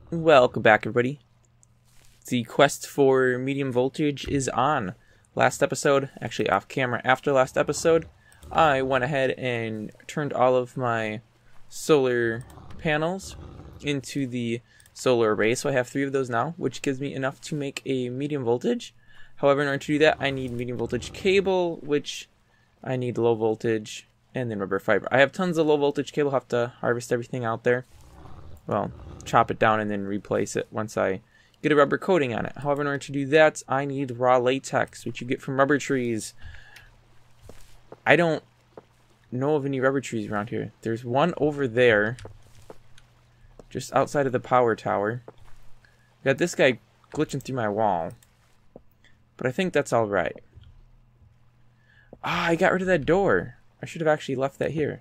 Welcome back, everybody. The quest for medium voltage is on. Last episode, actually off camera after last episode, I went ahead and turned all of my solar panels into the solar array. So I have 3 of those now, which gives me enough to make a medium voltage. However, in order to do that, I need medium voltage cable, which I need low voltage, and then rubber fiber. I have tons of low voltage cable, have to harvest everything out there. Well, chop it down and then replace it once I get a rubber coating on it. However, in order to do that, I need raw latex, which you get from rubber trees. I don't know of any rubber trees around here. There's one over there, just outside of the power tower. Got this guy glitching through my wall, but I think that's alright. Ah, I got rid of that door. I should have actually left that here,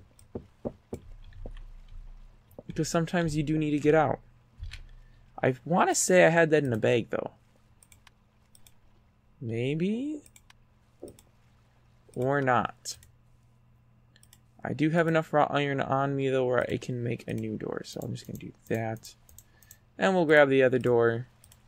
because sometimes you do need to get out. I want to say I had that in a bag, though. Maybe? Or not. I do have enough raw iron on me, though, where I can make a new door. So I'm just going to do that. And we'll grab the other door.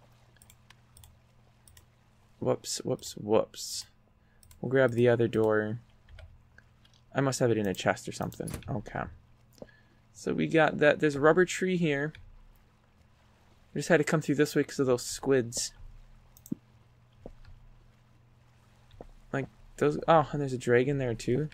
Whoops, whoops, whoops. We'll grab the other door. I must have it in a chest or something. Okay. So we got that. There's a rubber tree here. I just had to come through this way because of those squids. Like, those... Oh, and there's a dragon there, too.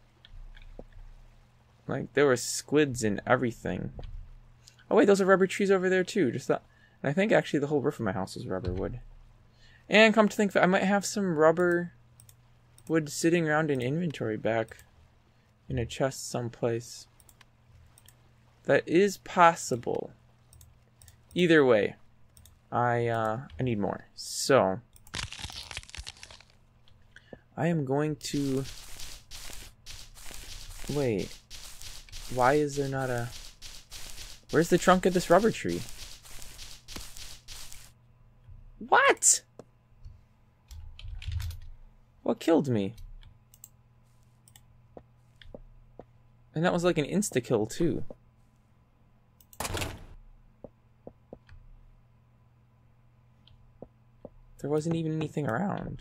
Like, there were squids and everything. Oh, wait, those are rubber trees over there, too. Just that. And I think, actually, the whole roof of my house is rubber wood. And come to think of it, I might have some rubber wood sitting around in inventory back in a chest someplace. That is possible. Either way, I need more. So I am going to wait. Why is there not a... Where's the trunk of this rubber tree? What? What killed me? And that was like an insta-kill too. There wasn't even anything around.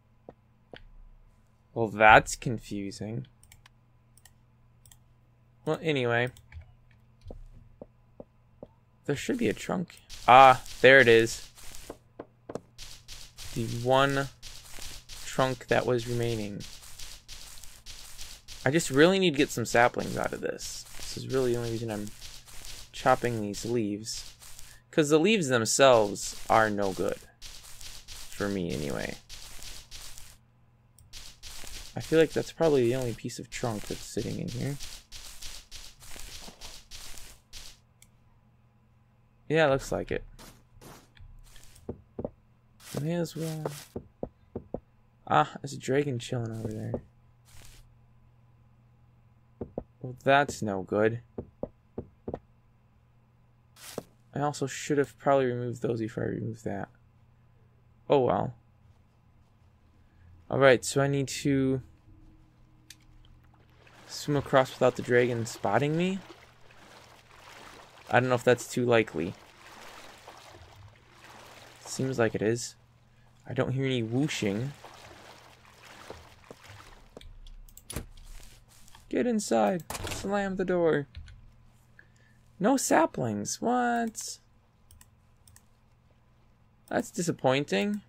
Well, that's confusing. Well, anyway. There should be a trunk. Ah, there it is. The one trunk that was remaining. I just really need to get some saplings out of this. This is really the only reason I'm chopping these leaves. Because the leaves themselves are no good. For me, anyway. I feel like that's probably the only piece of trunk that's sitting in here. Yeah, it looks like it. May as well. Ah, there's a dragon chilling over there. Well, that's no good. I also should have probably removed those before I removed that. Oh well. Alright, so I need to swim across without the dragon spotting me. I don't know if that's too likely. Seems like it is. I don't hear any whooshing. Get inside. Slam the door. No saplings. What? That's disappointing.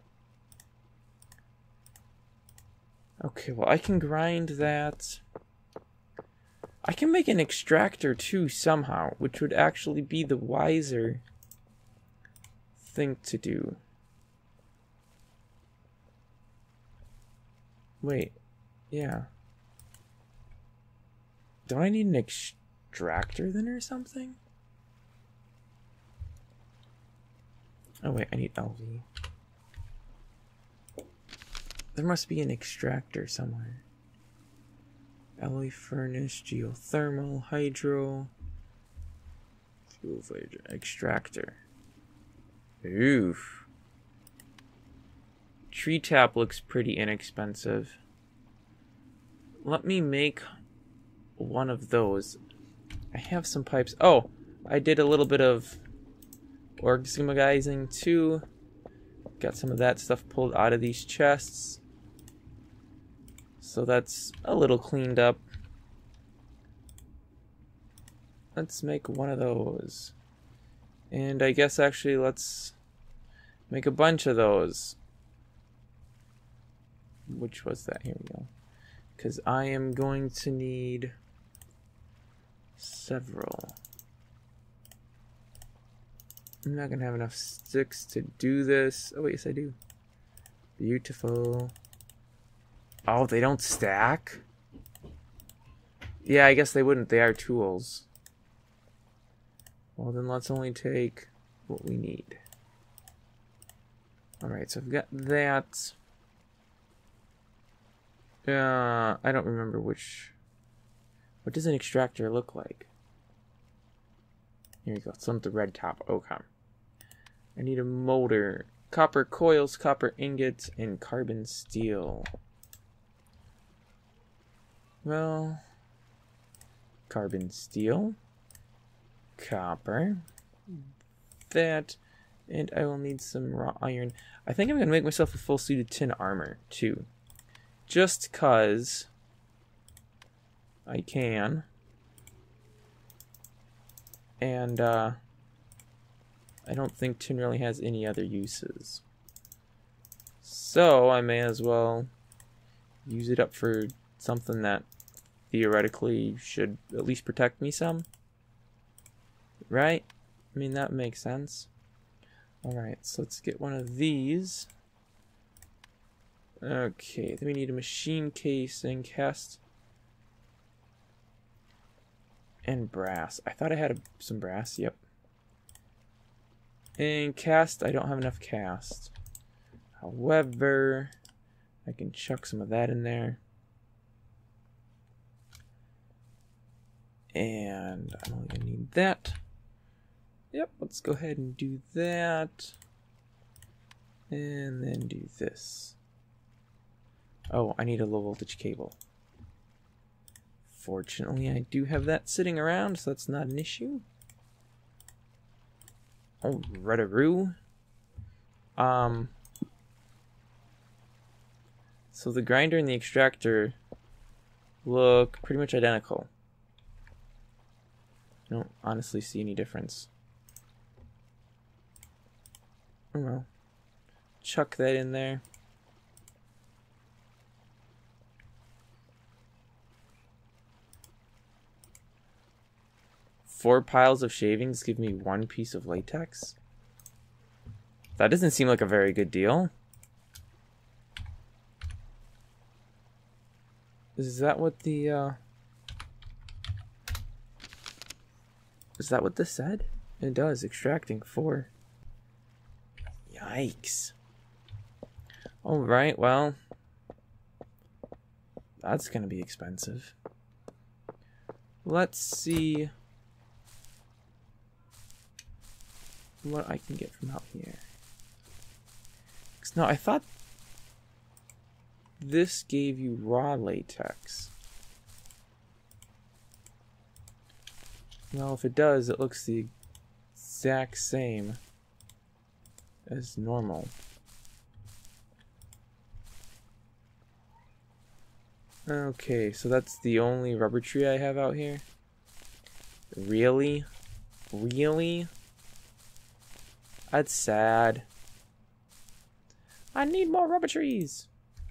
Okay, well, I can grind that. I can make an extractor too somehow, which would actually be the wiser thing to do. Wait, yeah. Don't I need an extractor then or something? Oh wait, I need LV. There must be an extractor somewhere. Alloy furnace, geothermal, hydro, fuel extractor. Oof. Tree tap looks pretty inexpensive. Let me make one of those. I have some pipes. Oh, I did a little bit of Orgzimagizing 2. Got some of that stuff pulled out of these chests. So that's a little cleaned up. Let's make one of those. And I guess actually let's make a bunch of those. Which was that? Here we go. Because I am going to need several. I'm not going to have enough sticks to do this. Oh, wait, yes I do. Beautiful. Oh, they don't stack? Yeah, I guess they wouldn't. They are tools. Well, then let's only take what we need. Alright, so I've got that. I don't remember which... What does an extractor look like? Here we go. Some with the red top. Okay. I need a motor. Copper coils, copper ingots, and carbon steel. Well... Carbon steel. Copper. That. And I will need some raw iron. I think I'm going to make myself a full suit of tin armor, too. Just cause I can. And I don't think tin really has any other uses. So I may as well use it up for something that theoretically should at least protect me some. Right? I mean, that makes sense. Alright, so let's get one of these. Okay, then we need a machine casing, cast, and brass. I thought I had some brass, yep. And cast, I don't have enough cast. However, I can chuck some of that in there. And I'm only going to need that. Yep, let's go ahead and do that. And then do this. Oh, I need a low voltage cable. Fortunately, I do have that sitting around, so that's not an issue. Oh, Redaroo. So the grinder and the extractor look pretty much identical. I don't honestly see any difference. Oh well. Chuck that in there. Four piles of shavings give me one piece of latex? That doesn't seem like a very good deal. Is that what the, Is that what this said? It does, extracting 4. Yikes. Alright, well. That's gonna be expensive. Let's see what I can get from out here. 'Cause no, I thought this gave you raw latex. Well, if it does, it looks the exact same as normal. Okay, so that's the only rubber tree I have out here? Really? Really? That's sad. I need more rubber trees!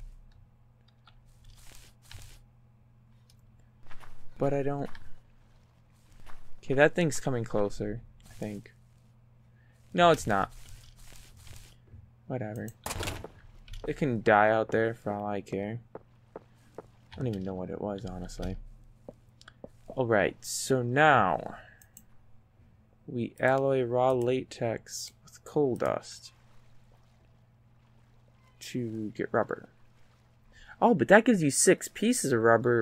But I don't... Okay, that thing's coming closer, I think. No, it's not. Whatever. It can die out there for all I care. I don't even know what it was, honestly. Alright, so now we alloy raw latex with coal dust to get rubber. Oh, but that gives you 6 pieces of rubber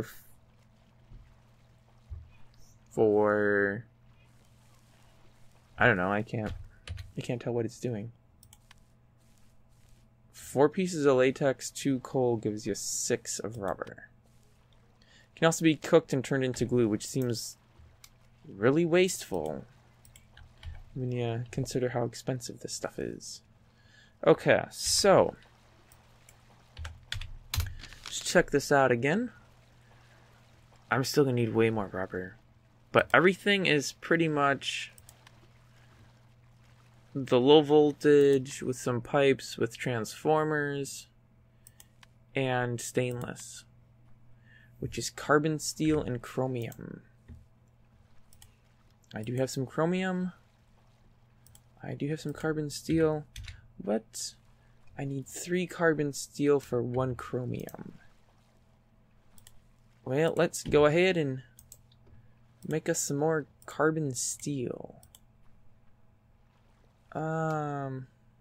for... I don't know, I can't tell what it's doing. 4 pieces of latex, 2 coal gives you 6 of rubber. Can also be cooked and turned into glue, which seems really wasteful. when you consider how expensive this stuff is. Okay, so let's check this out again. I'm still gonna need way more rubber, but everything is pretty much the low voltage with some pipes with transformers and stainless, which is carbon steel and chromium. I do have some chromium. I do have some carbon steel, but I need 3 carbon steel for 1 chromium. Well, let's go ahead and make us some more carbon steel. You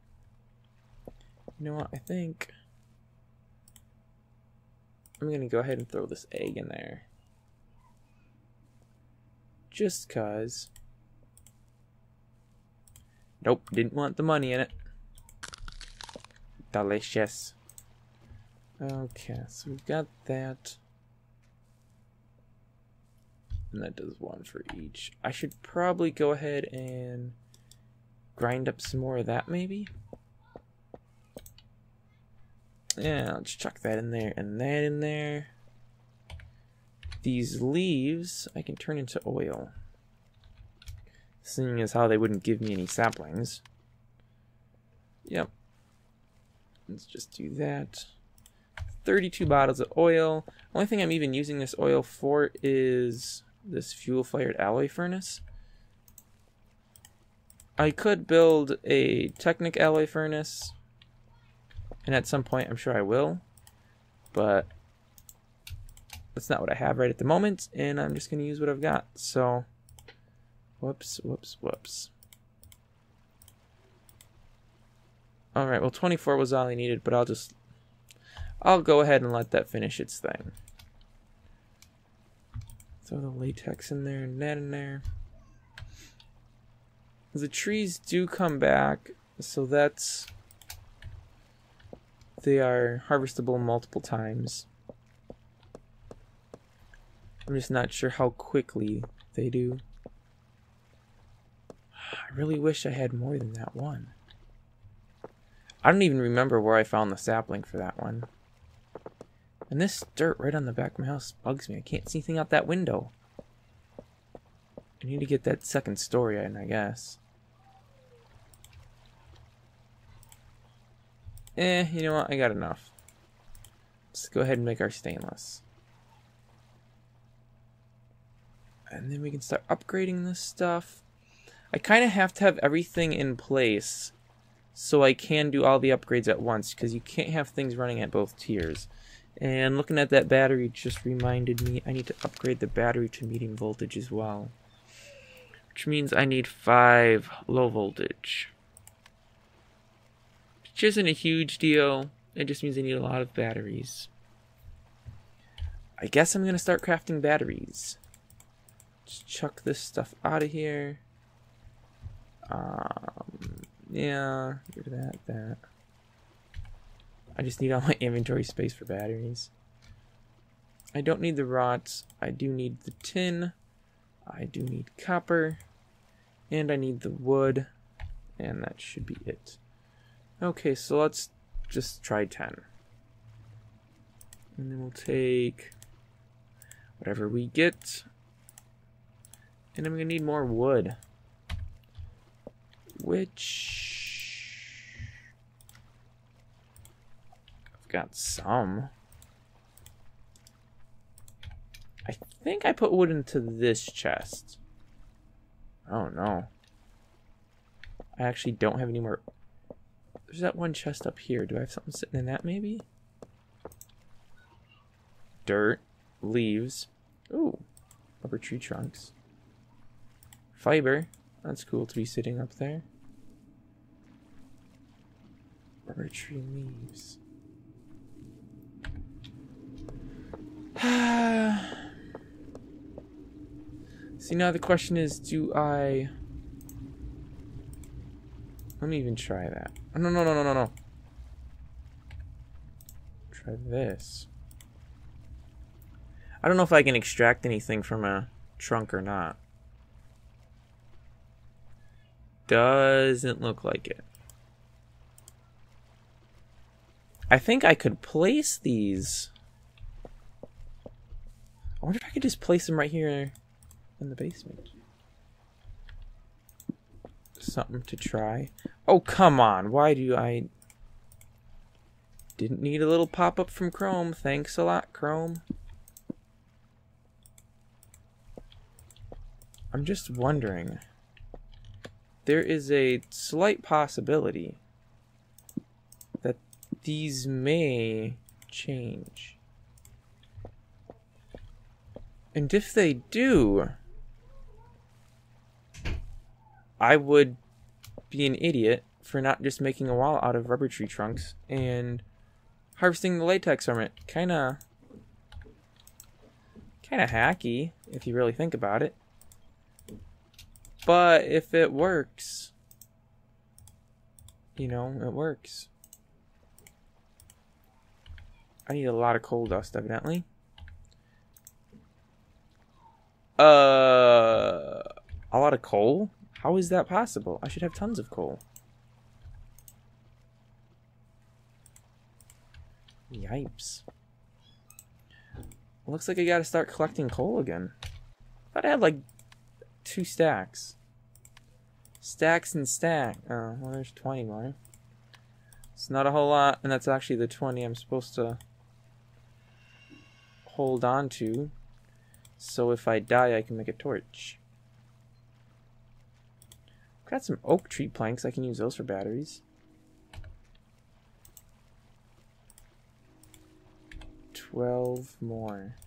know what? I think I'm gonna go ahead and throw this egg in there. Just cause. Nope, didn't want the money in it. Delicious. Okay, so we've got that. And that does 1 for each. I should probably go ahead and grind up some more of that, maybe? Yeah, let's chuck that in there and that in there. These leaves I can turn into oil. Seeing as how they wouldn't give me any saplings. Yep. Let's just do that. 32 bottles of oil. Only thing I'm even using this oil for is this fuel-fired alloy furnace. I could build a Technic alloy furnace, and at some point I'm sure I will, but that's not what I have right at the moment, and I'm just going to use what I've got. So, whoops. Alright, well 24 was all I needed, but I'll go ahead and let that finish its thing. Throw the latex in there and that in there. The trees do come back, so they are harvestable multiple times. I'm just not sure how quickly they do. I really wish I had more than that one. I don't even remember where I found the sapling for that one. And this dirt right on the back of my house bugs me. I can't see anything out that window. I need to get that second story in, I guess. You know what? I got enough. Let's go ahead and make our stainless. And then we can start upgrading this stuff. I kind of have to have everything in place so I can do all the upgrades at once, because you can't have things running at both tiers. And looking at that battery just reminded me I need to upgrade the battery to medium voltage as well. Which means I need 5 low voltage. Which isn't a huge deal. It just means I need a lot of batteries. I guess I'm going to start crafting batteries. Just chuck this stuff out of here. Yeah, get rid of that. I just need all my inventory space for batteries. I don't need the rots. I do need the tin. I do need copper. And I need the wood. And that should be it. Okay, so let's just try 10. And then we'll take whatever we get. And I'm going to need more wood. Which I've got some. I think I put wood into this chest. Oh no. I actually don't have any more. There's that one chest up here. Do I have something sitting in that maybe? Dirt. Leaves. Ooh. Rubber tree trunks. Fiber. That's cool to be sitting up there. Rubber tree leaves. See, now the question is, do I... Let me even try that. Oh, no. Try this. I don't know if I can extract anything from a trunk or not. Doesn't look like it. I think I could place these. I wonder if I could just place them right here in the basement. Something to try. Oh, come on. Why do I... Didn't need a little pop-up from Chrome. Thanks a lot, Chrome. I'm just wondering. There is a slight possibility that these may change. And if they do, I would be an idiot for not just making a wall out of rubber tree trunks and harvesting the latex from it. Kinda hacky, if you really think about it. But if it works, you know, it works. I need a lot of coal dust, evidently. A lot of coal? How is that possible? I should have tons of coal. Yipes. Looks like I gotta start collecting coal again. I thought I had like 2 stacks. Stacks and stack. Oh, well, there's 20 more. It's not a whole lot, and that's actually the 20 I'm supposed to hold on to. So if I die, I can make a torch. Got some oak tree planks. I can use those for batteries. 12 more.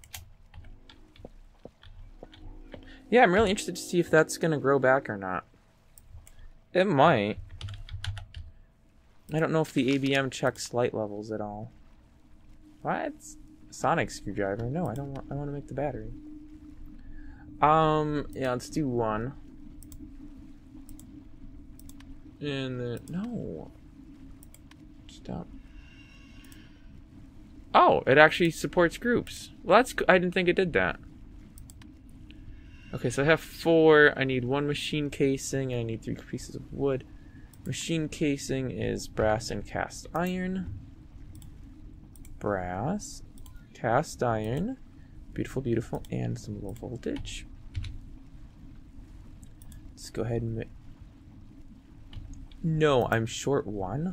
Yeah, I'm really interested to see if that's going to grow back or not. It might. I don't know if the ABM checks light levels at all. What? Sonic screwdriver? No, I don't want. I want to make the battery. Yeah, let's do 1. And then no. Stop. Oh, it actually supports groups. Well, that's. I didn't think it did that. Okay, so I have 4. I need 1 machine casing, and I need 3 pieces of wood. Machine casing is brass and cast iron. Brass, cast iron, beautiful, beautiful, and some low voltage. Let's go ahead and make... No, I'm short 1.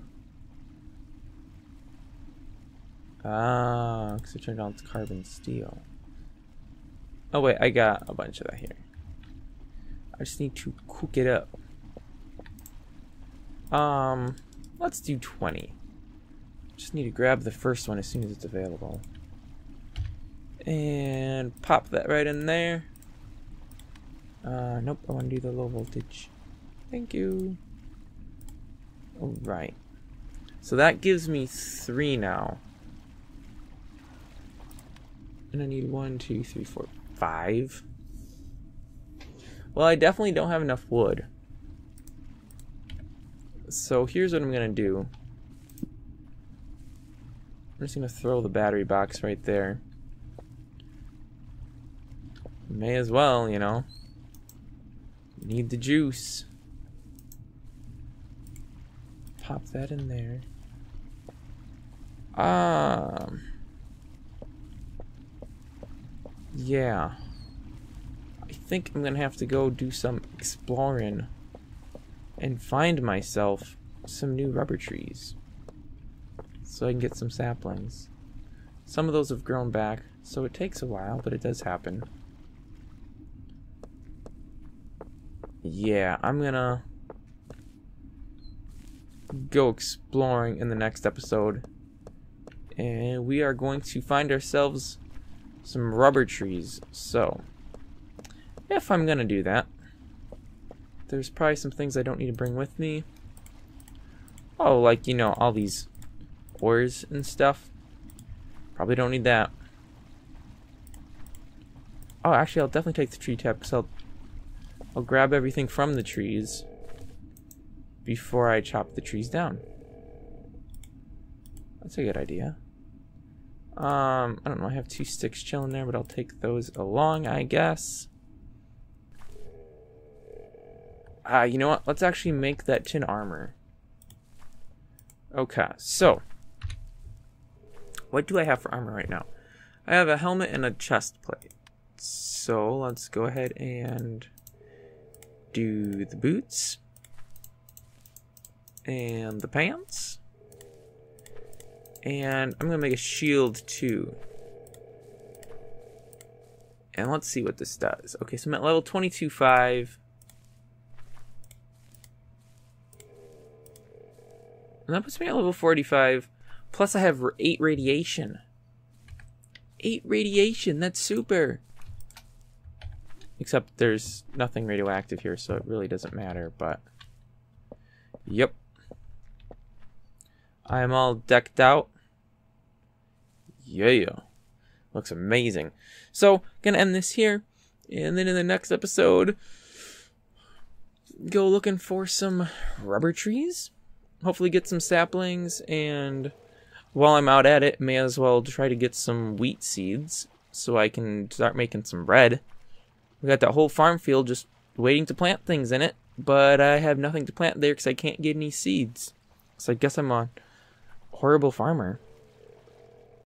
Ah, because I turned on carbon steel. Oh wait, I got a bunch of that here. I just need to cook it up. Let's do 20. Just need to grab the first one as soon as it's available. And pop that right in there. Nope, I want to do the low voltage. Thank you. Alright. So that gives me 3 now. And I need 1, 2, 3, 4, 5. Well, I definitely don't have enough wood. So here's what I'm gonna do. I'm just gonna throw the battery box right there. May as well, you know. Need the juice. Pop that in there. Yeah. I think I'm gonna have to go do some exploring and find myself some new rubber trees so I can get some saplings. Some of those have grown back, so it takes a while, but it does happen. Yeah, I'm gonna go exploring in the next episode, and we are going to find ourselves some rubber trees. So if I'm gonna do that, there's probably some things I don't need to bring with me. Oh, like, you know, all these ores and stuff. Probably don't need that. Oh, actually, I'll definitely take the tree tap, because I'll grab everything from the trees before I chop the trees down. That's a good idea. I don't know, I have 2 sticks chilling there, but I'll take those along, I guess. You know what? Let's actually make that tin armor. Okay, so what do I have for armor right now? I have a helmet and a chest plate. So let's go ahead and do the boots and the pants. And I'm gonna make a shield too. And let's see what this does. Okay, so I'm at level 22.5. And that puts me at level 45. Plus I have 8 radiation. 8 radiation, that's super. Except there's nothing radioactive here, so it really doesn't matter, but... Yep. I'm all decked out. Yeah. Looks amazing. So, gonna end this here. And then in the next episode, go looking for some rubber trees. Hopefully get some saplings, and while I'm out at it, may as well try to get some wheat seeds so I can start making some bread. We got that whole farm field just waiting to plant things in it, but I have nothing to plant there because I can't get any seeds. So I guess I'm a horrible farmer.